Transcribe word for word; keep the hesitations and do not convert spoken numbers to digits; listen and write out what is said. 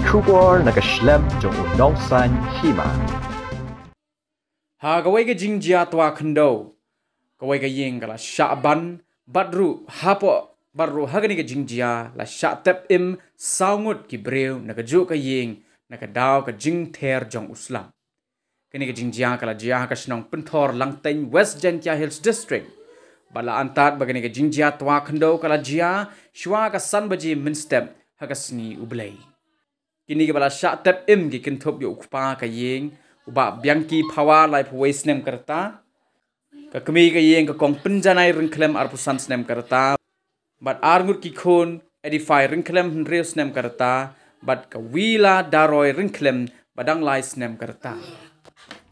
Kubor nakaslem jong unongsan Hima. Ha gawai ke Jingtwa Khyndew. Gawai ke yeng kala Sha'ban badru hapo badru hagani ke Jingtwa la Sha'tep im saungut ki breu nakaju ke yeng nakadaw ke Jingther jong Uslam. Kini ke Jingtwa kala jia ka snong Pynthorlangtein West Jingtwa Hills District. Bala antat bagani ke Jingtwa Khyndew kala jia shwa ka san baji minstep hagasni ublay. Kini ke bala Sha'tep im ki kintop yo ukpa ka yeng uba biangki pawa lai puwai snem kerta ka Kmie ka yeng ka kong penjanai ringklem arpusan snem kerta bat arngut ki Khun edify ringklem hendreu snem kerta bat ka wila daroi ringklem badang lai snem kerta.